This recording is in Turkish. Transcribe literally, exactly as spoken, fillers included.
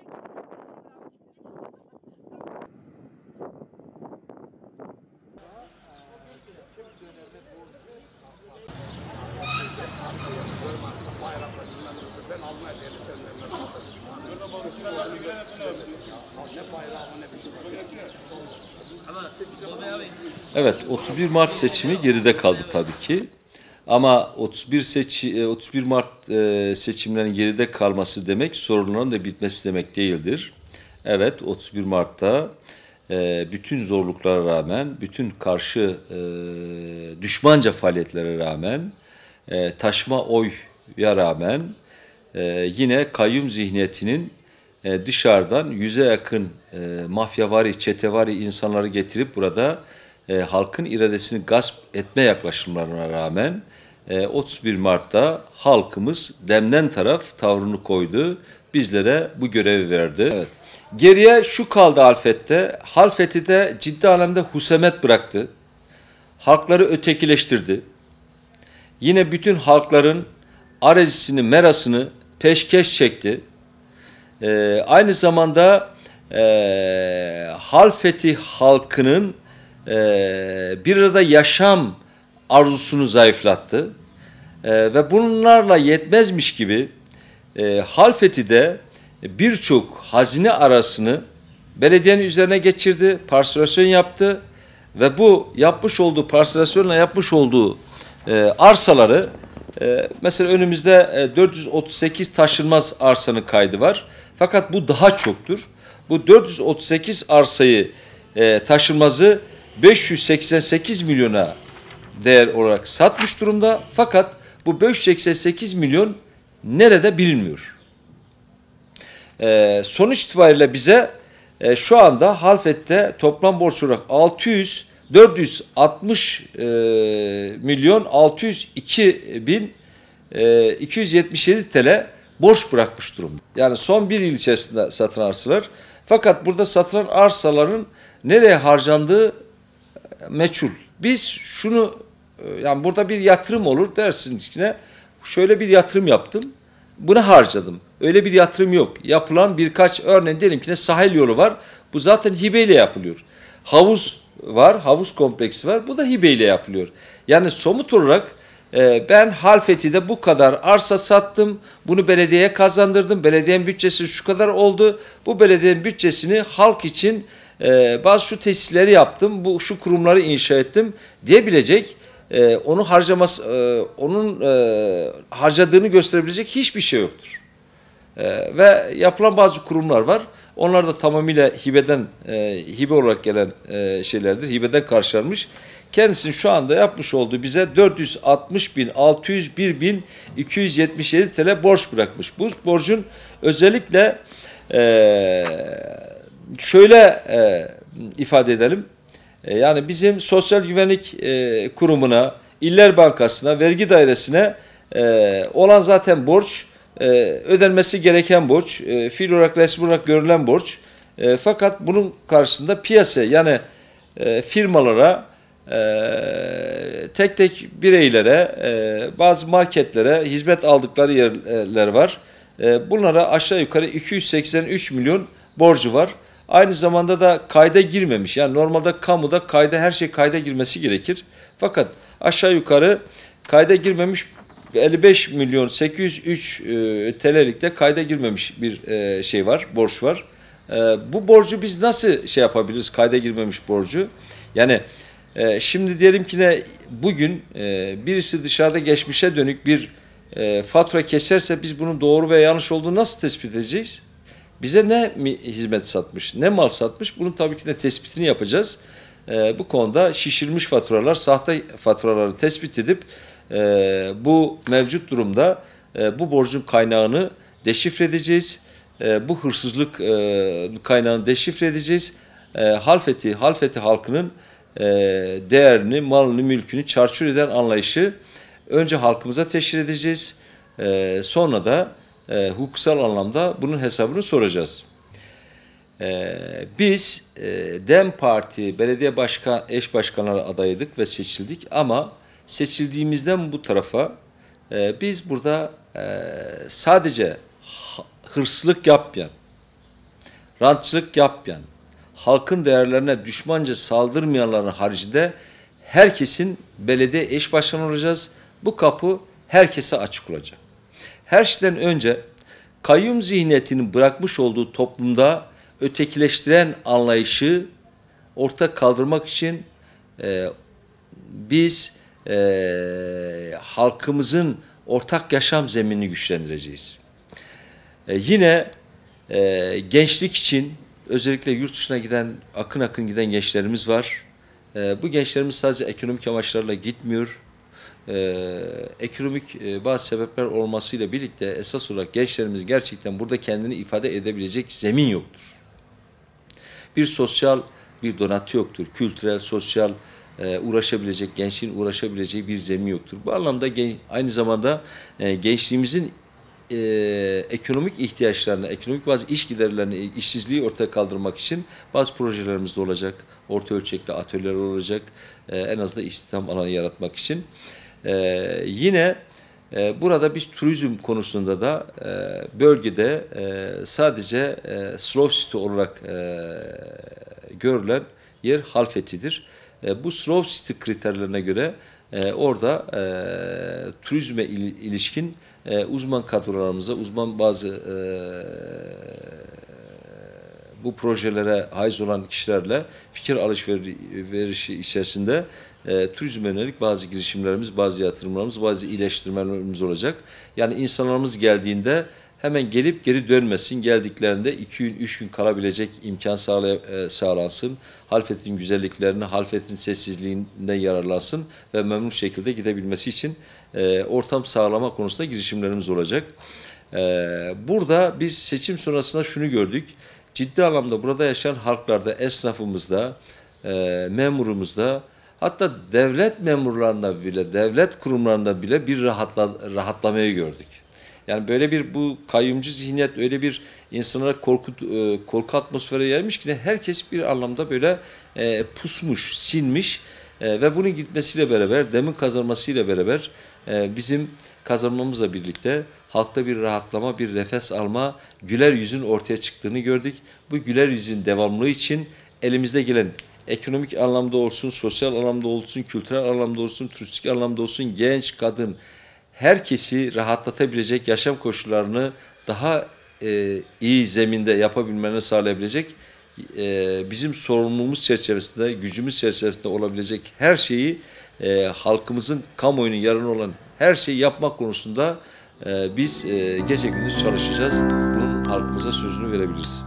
Evet, otuz bir Mart seçimi geride kaldı tabii ki. Ama otuz bir seçi, otuz bir Mart seçimlerinin geride kalması demek sorunların da bitmesi demek değildir. Evet, otuz bir Mart'ta bütün zorluklara rağmen, bütün karşı düşmanca faaliyetlere rağmen, taşma oya rağmen yine kayyum zihniyetinin dışarıdan yüze yakın mafyavari, çetevari insanları getirip burada E, halkın iradesini gasp etme yaklaşımlarına rağmen e, otuz bir Mart'ta halkımız demden taraf tavrını koydu. Bizlere bu görevi verdi. Evet. Geriye şu kaldı Halfet'te. Halfet'i de ciddi anlamda husumet bıraktı. Halkları ötekileştirdi. Yine bütün halkların arazisini, merasını peşkeş çekti. E, aynı zamanda e, Halfet'i halkının Ee, bir arada yaşam arzusunu zayıflattı ee, ve bunlarla yetmezmiş gibi e, Halfeti'de birçok hazine arasını belediyenin üzerine geçirdi, parselasyon yaptı ve bu yapmış olduğu parselasyonla yapmış olduğu e, arsaları e, mesela önümüzde e, dört yüz otuz sekiz taşınmaz arsanın kaydı var, fakat bu daha çoktur. Bu dört yüz otuz sekiz arsayı e, taşınmazı beş yüz seksen sekiz milyona değer olarak satmış durumda. Fakat bu beş yüz seksen sekiz milyon nerede bilinmiyor. Ee, sonuç itibariyle bize e, şu anda Halfet'te toplam borç olarak altı yüz dört yüz altmış e, milyon altı yüz iki bin e, iki yüz yetmiş yedi T L borç bırakmış durumda. Yani son bir yıl içerisinde satılan arsalar. Fakat burada satılan arsaların nereye harcandığı meçhul. Biz şunu, yani burada bir yatırım olur dersin içine, şöyle bir yatırım yaptım, bunu harcadım. Öyle bir yatırım yok. Yapılan birkaç örneğin diyelim ki ne sahil yolu var. Bu zaten hibeyle yapılıyor. Havuz var, havuz kompleksi var. Bu da hibeyle yapılıyor. Yani somut olarak e, ben Halfeti'de bu kadar arsa sattım. Bunu belediyeye kazandırdım. Belediyenin bütçesi şu kadar oldu. Bu belediyenin bütçesini halk için Ee, bazı şu tesisleri yaptım, bu şu kurumları inşa ettim diyebilecek, e, onu harcaması, e, onun e, harcadığını gösterebilecek hiçbir şey yoktur. E, ve yapılan bazı kurumlar var. Onlar da tamamıyla hibeden, e, hibe olarak gelen e, şeylerdir. Hibeden karşılanmış. Kendisinin şu anda yapmış olduğu bize dört yüz altmış bin altı yüz bir bin iki yüz yetmiş yedi T L borç bırakmış. Bu borcun özellikle eee şöyle e, ifade edelim, e, yani bizim Sosyal Güvenlik e, Kurumu'na, İller Bankası'na, Vergi Dairesi'ne e, olan zaten borç, e, ödenmesi gereken borç, e, fiil olarak, resmi olarak görülen borç. E, fakat bunun karşısında piyasa, yani e, firmalara, e, tek tek bireylere, e, bazı marketlere hizmet aldıkları yerler var. E, bunlara aşağı yukarı iki yüz seksen üç milyon borcu var. Aynı zamanda da kayda girmemiş. Yani normalde kamuda kayda, her şey kayda girmesi gerekir. Fakat aşağı yukarı kayda girmemiş elli beş milyon sekiz yüz üç e, T L'likte kayda girmemiş bir e, şey var, borç var. E, bu borcu biz nasıl şey yapabiliriz, kayda girmemiş borcu? Yani e, şimdi diyelim ki ne, bugün e, birisi dışarıda geçmişe dönük bir e, fatura keserse biz bunun doğru veya yanlış olduğunu nasıl tespit edeceğiz? Bize ne hizmet satmış, ne mal satmış, bunun tabii ki de tespitini yapacağız. Ee, bu konuda şişirilmiş faturalar, sahte faturaları tespit edip e, bu mevcut durumda e, bu borcun kaynağını deşifre edeceğiz. E, bu hırsızlık e, kaynağını deşifre edeceğiz. E, Halfeti, Halfeti halkının e, değerini, malını, mülkünü çarçur eden anlayışı önce halkımıza teşhir edeceğiz. E, sonra da E, hukuksal anlamda bunun hesabını soracağız. E, biz e, DEM Parti belediye başkan, eş başkanları adayıydık ve seçildik, ama seçildiğimizden bu tarafa e, biz burada e, sadece hırsızlık yapmayan, rantçılık yapmayan, halkın değerlerine düşmanca saldırmayanların haricinde herkesin belediye eş başkanı olacağız. Bu kapı herkese açık olacak. Her şeyden önce kayyum zihniyetinin bırakmış olduğu toplumda ötekileştiren anlayışı ortak kaldırmak için e, biz e, halkımızın ortak yaşam zeminini güçlendireceğiz. E, yine e, gençlik için özellikle yurt dışına giden, akın akın giden gençlerimiz var. E, bu gençlerimiz sadece ekonomik amaçlarla gitmiyor. Ee, ekonomik e, bazı sebepler olmasıyla birlikte esas olarak gençlerimiz gerçekten burada kendini ifade edebilecek zemin yoktur. Bir sosyal bir donatı yoktur. Kültürel, sosyal e, uğraşabilecek, gençliğin uğraşabileceği bir zemin yoktur. Bu anlamda gen, aynı zamanda e, gençliğimizin e, ekonomik ihtiyaçlarını, ekonomik bazı iş giderlerini, işsizliği ortaya kaldırmak için bazı projelerimiz de olacak. Orta ölçekli atölyeler olacak. E, en azından istihdam alanı yaratmak için. Ee, yine e, burada biz turizm konusunda da e, bölgede e, sadece e, slow city olarak e, görülen yer Halfeti'dir. E, bu slow city kriterlerine göre e, orada e, turizme il, ilişkin e, uzman kadrolarımıza, uzman bazı e, bu projelere haiz olan kişilerle fikir alışverişi içerisinde e, turizme yönelik bazı girişimlerimiz, bazı yatırımlarımız, bazı iyileştirmelerimiz olacak. Yani insanlarımız geldiğinde hemen gelip geri dönmesin, geldiklerinde iki gün, üç gün kalabilecek imkan sağlay e, sağlansın. Halfeti'nin güzelliklerini, Halfeti'nin sessizliğinden yararlansın ve memnun şekilde gidebilmesi için e, ortam sağlama konusunda girişimlerimiz olacak. E, burada biz seçim sonrasında şunu gördük. Ciddi anlamda burada yaşayan halklarda, esnafımızda, e, memurumuzda, hatta devlet memurlarında bile, devlet kurumlarında bile bir rahatla, rahatlamayı gördük. Yani böyle bir bu kayyumcu zihniyet öyle bir insanlara korku, e, korku atmosferi yaymış ki herkes bir anlamda böyle e, pusmuş, sinmiş e, ve bunun gitmesiyle beraber, demin kazanmasıyla beraber e, bizim kazanmamızla birlikte halkta bir rahatlama, bir nefes alma, güler yüzün ortaya çıktığını gördük. Bu güler yüzün devamlılığı için elimizde gelen ekonomik anlamda olsun, sosyal anlamda olsun, kültürel anlamda olsun, turistik anlamda olsun, genç, kadın, herkesi rahatlatabilecek yaşam koşullarını daha e, iyi zeminde yapabilmelerini sağlayabilecek e, bizim sorumluluğumuz çerçevesinde, gücümüz çerçevesinde olabilecek her şeyi e, halkımızın, kamuoyunun yararına olan her şeyi yapmak konusunda e, biz e, gece gündüz çalışacağız. Bunun halkımıza sözünü verebiliriz.